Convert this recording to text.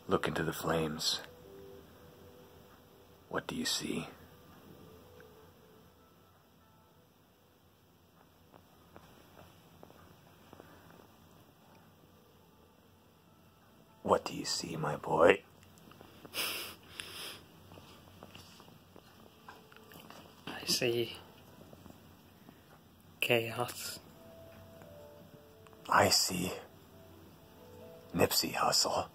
Look into the flames. What do you see? What do you see, my boy? I see chaos. I see Nipsey Hussle.